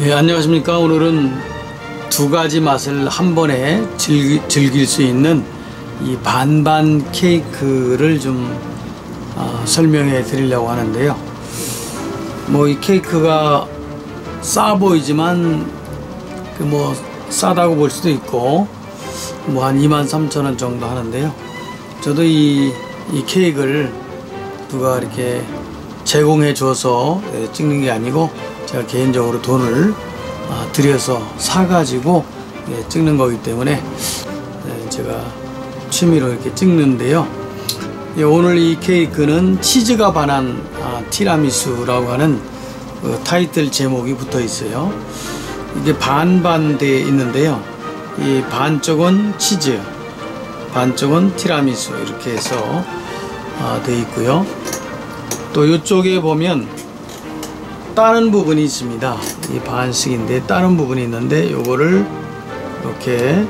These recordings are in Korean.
예, 안녕하십니까. 오늘은 두 가지 맛을 한 번에 즐길 수 있는 이 반반 케이크를 좀 설명해 드리려고 하는데요. 뭐 이 케이크가 싸 보이지만 뭐 싸다고 볼 수도 있고 뭐 한 23,000원 정도 하는데요. 저도 이 케이크를 누가 이렇게 제공해 줘서 찍는 게 아니고 제가 개인적으로 돈을 들여서 사가지고 찍는 거기 때문에 제가 취미로 이렇게 찍는데요. 오늘 이 케이크는 치즈가 반한 티라미수라고 하는 그 타이틀 제목이 붙어 있어요. 이게 반반 되어 있는데요. 이 반쪽은 치즈, 반쪽은 티라미수 이렇게 해서 되어 있고요. 또 이쪽에 보면 다른 부분이 있습니다. 이 반씩인데 다른 부분이 있는데 요거를 이렇게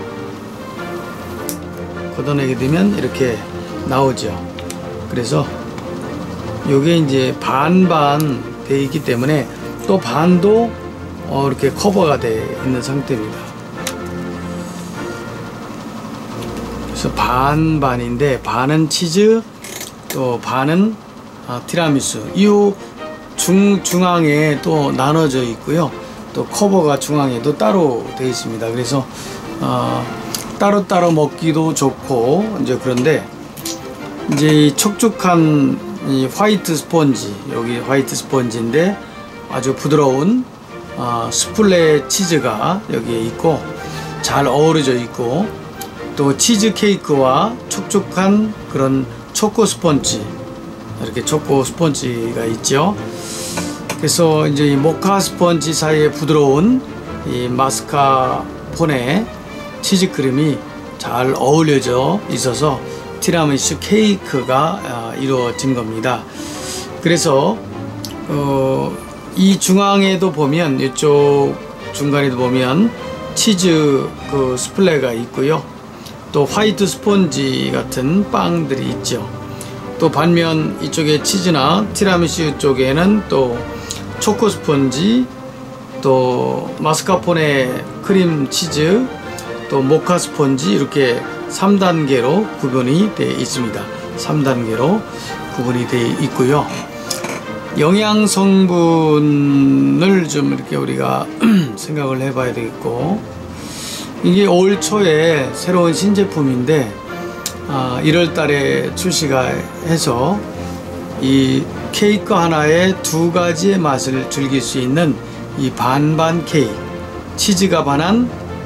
걷어내게 되면 이렇게 나오죠. 그래서 요게 이제 반반 되어 있기 때문에 또 반도 이렇게 커버가 되어 있는 상태입니다. 그래서 반반인데 반은 치즈 또 반은 티라미수. 이 중앙에 또 나눠져 있고요. 또 커버가 중앙에도 따로 되어 있습니다. 그래서 따로따로 먹기도 좋고 이제 그런데 이제 이 촉촉한 이 화이트 스펀지, 여기 화이트 스펀지인데 아주 부드러운 스플레 치즈가 여기에 있고 잘 어우러져 있고 또 치즈 케이크와 촉촉한 그런 초코 스펀지, 이렇게 초코 스펀지가 있죠. 그래서 이제 이 모카 스펀지 사이에 부드러운 이 마스카포네 치즈 크림이 잘 어울려져 있어서 티라미수 케이크가 이루어진 겁니다. 그래서 이 중앙에도 보면, 이쪽 중간에도 보면 치즈 그 스플레가 있고요. 또 화이트 스펀지 같은 빵들이 있죠. 또 반면 이쪽에 치즈나 티라미수 쪽에는 또 초코 스펀지, 또 마스카포네 크림 치즈, 또 모카 스펀지 이렇게 3단계로 구분이 되어 있습니다. 3단계로 구분이 되어 있고요. 영양 성분을 좀 이렇게 우리가 생각을 해봐야 되겠고, 이게 올 초에 새로운 신제품인데 1월 달에 출시가 해서 이 케이크 하나에 두 가지의 맛을 즐길 수 있는 이 반반 케이크, 치즈가 반한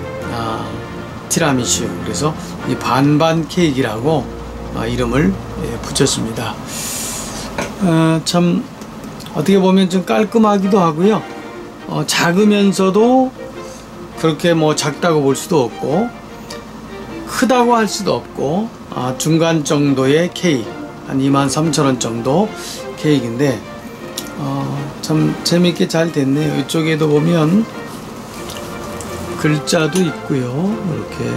티라미수. 그래서 이 반반 케이크라고 이름을 붙였습니다. 참 어떻게 보면 좀 깔끔하기도 하고요. 작으면서도 그렇게 뭐 작다고 볼 수도 없고 크다고 할 수도 없고 중간 정도의 케이크, 한 23,000원 정도 케이크인데 참 재밌게 잘 됐네요. 이쪽에도 보면 글자도 있고요. 이렇게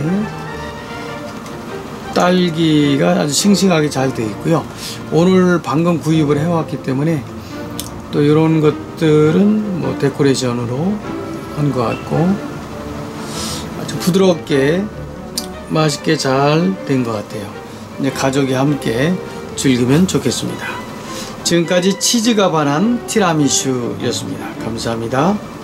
딸기가 아주 싱싱하게 잘 되어 있고요. 오늘 방금 구입을 해왔기 때문에 또 이런 것들은 뭐 데코레이션으로 한 것 같고 아주 부드럽게 맛있게 잘 된 것 같아요. 이제 가족이 함께 즐기면 좋겠습니다. 지금까지 치즈가 반한 티라미수였습니다. 감사합니다.